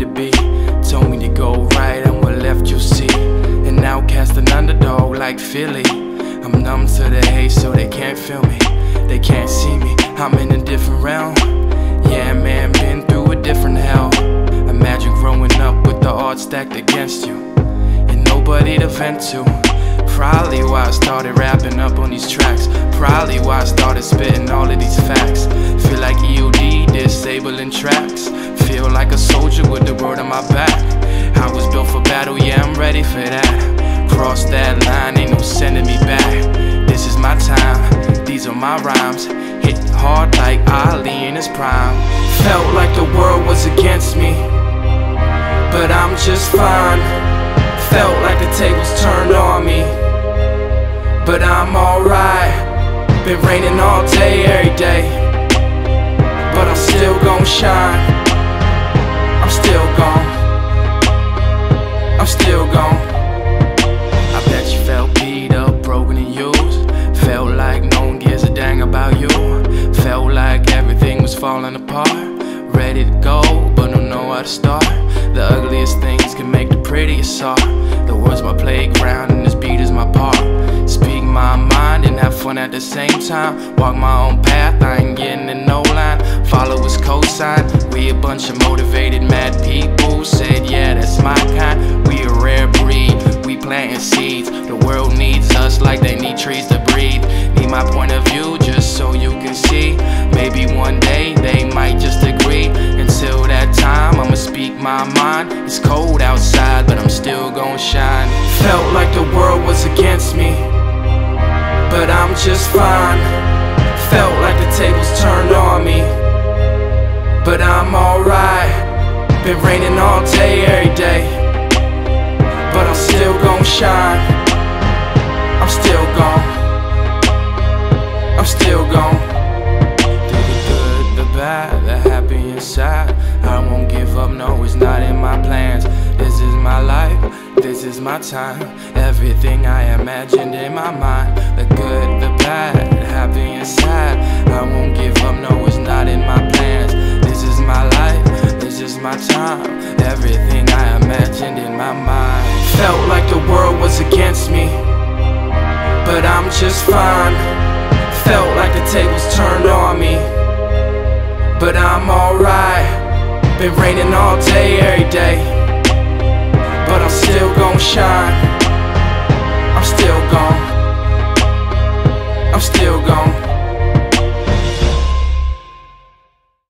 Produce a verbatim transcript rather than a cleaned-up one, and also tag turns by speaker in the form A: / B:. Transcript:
A: to be. Told me to go right, and what left you'll see. An outcast, an underdog like Philly. I'm numb to the hate, so they can't feel me. They can't see me, I'm in a different realm. Yeah, man, been through a different hell. Imagine growing up with the odds stacked against you and nobody to vent to. Probably why I started rapping up on these tracks. Probably why I started spitting all of these facts. Feel like E O D, disabling tracks. Feel like a soldier with the world on my back. I was built for battle, yeah, I'm ready for that. Cross that line, ain't no sending me back. This is my time, these are my rhymes. Hit hard like Ali in his prime. Felt like the world was against me, but I'm just fine. Felt like the tables turned on me, but I'm alright. Been raining all day, every day, but I'm still gon' shine. I'm still gone, I'm still gone. I bet you felt beat up, broken and used. Felt like no one gives a dang about you. Felt like everything was falling apart. Ready to go, but don't know how to start. The ugliest things can make the prettiest art. The world's my playground and this beat is my part. Speak my mind and have fun at the same time. Walk my own path, I ain't getting in no line. Followers cosign, we a bunch of motivated mad people. Said yeah, that's my kind, we a rare breed. We planting seeds, the world needs us like they need trees to breathe. Need my point of view just so you can see. Maybe one day they might just agree. Until that time I'ma speak my mind. It's cold outside but I'm still gon' shine. Felt like the world was against me, but I'm just fine. Felt like the tables turned on me, but I'm alright. Been raining all day, every day, but I'm still gon' shine. I'm still gone, I'm still gone. Through the good, the bad, the happy and sad, I won't give up, no, it's not in my plans. This is my life, this is my time. Everything I imagined in my mind. The good, the bad, the happy and sad, I won't give up, no, it's not in my plans. This is my life, this is my time. Everything I imagined in my mind. Felt like the world was against me, but I'm just fine. Felt like the tables turned on me, but I'm alright. Been raining all day, every day, but I'm still gon' shine.